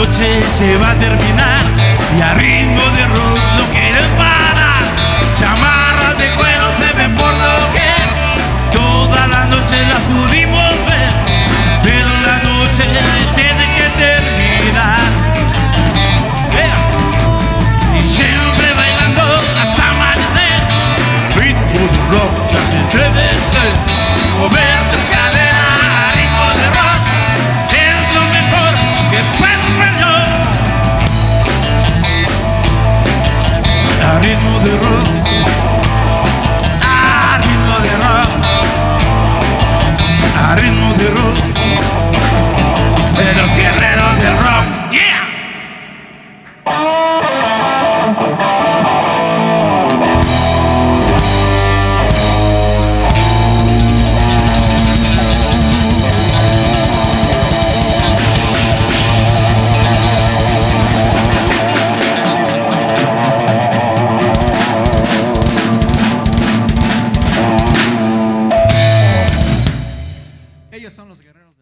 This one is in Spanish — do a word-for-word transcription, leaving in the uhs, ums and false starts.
noche se va a terminar y a ritmo de rock no quieren parar. Chamarras de cuero se ven por doquier, toda la noche las pudimos ver, pero la noche tiene que terminar. ¡Ea! Y siempre bailando hasta amanecer, ritmo de rock las estremece. Mover tu cadera a ritmo de rock es lo mejor que puedo ver yo. A ritmo de rock, a ritmo de rock, a ritmo de rock, de los guerreros del rock. ¡Yeah! Ellos son los guerreros.